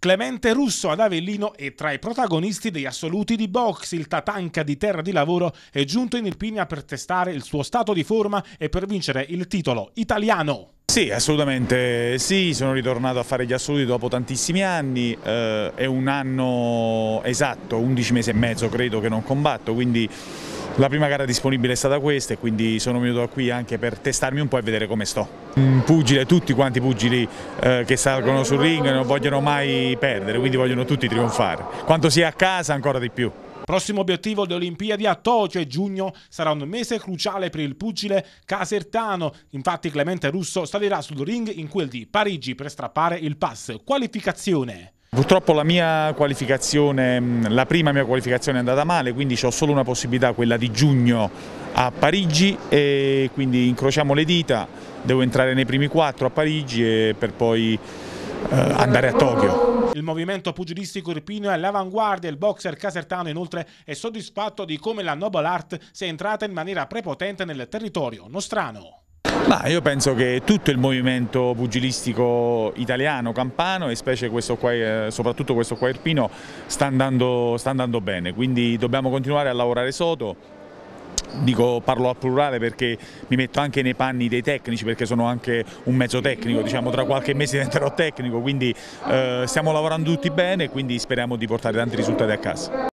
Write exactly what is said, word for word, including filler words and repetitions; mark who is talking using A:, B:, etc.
A: Clemente Russo ad Avellino è tra i protagonisti degli assoluti di box. Il Tatanka di Terra di Lavoro è giunto in Irpinia per testare il suo stato di forma e per vincere il titolo italiano.
B: Sì, assolutamente sì, sono ritornato a fare gli assoluti dopo tantissimi anni, eh, è un anno esatto, undici mesi e mezzo credo che non combatto, quindi la prima gara disponibile è stata questa e quindi sono venuto qui anche per testarmi un po' e vedere come sto. Un pugile, tutti quanti i pugili eh, che salgono sul ring non vogliono mai perdere, quindi vogliono tutti trionfare, quando si è a casa ancora di più.
A: Prossimo obiettivo delle Olimpiadi a Tokyo e giugno sarà un mese cruciale per il pugile casertano. Infatti Clemente Russo salirà sul ring in quel di Parigi per strappare il pass qualificazione.
B: Purtroppo la mia qualificazione, la prima mia qualificazione è andata male, quindi ho solo una possibilità, quella di giugno a Parigi, e quindi incrociamo le dita, devo entrare nei primi quattro a Parigi e per poi eh, andare a Tokyo.
A: Il movimento pugilistico irpino è all'avanguardia, il boxer casertano inoltre è soddisfatto di come la Noble Art sia entrata in maniera prepotente nel territorio nostrano.
B: Ma io penso che tutto il movimento pugilistico italiano, campano e specie questo qua, soprattutto questo qua irpino, sta andando, sta andando bene, quindi dobbiamo continuare a lavorare sodo. Dico, parlo al plurale perché mi metto anche nei panni dei tecnici, perché sono anche un mezzo tecnico, diciamo tra qualche mese diventerò tecnico, quindi eh, stiamo lavorando tutti bene e quindi speriamo di portare tanti risultati a casa.